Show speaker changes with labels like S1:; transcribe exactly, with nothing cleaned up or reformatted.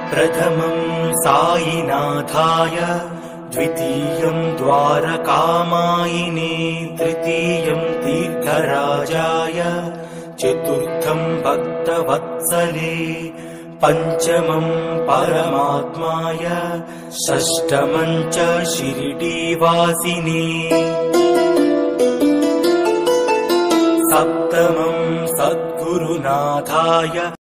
S1: प्रथमं साईनाथाय, द्वितीयं द्वारकामायिने, तृतीयं तीर्थराजाय, चतुर्थं भक्तवत्सले, पंचमं परमात्माय, षष्ठमं च शिरडीवासिने, सप्तमं सद्गुरुनाथाय।